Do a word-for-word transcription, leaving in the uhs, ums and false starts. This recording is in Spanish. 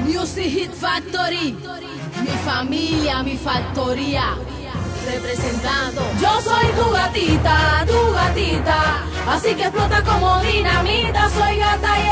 Music Hit Factory, mi familia, mi factoría, representando. Yo soy tu gatita, tu gatita, así que explota como dinamita. Soy gata y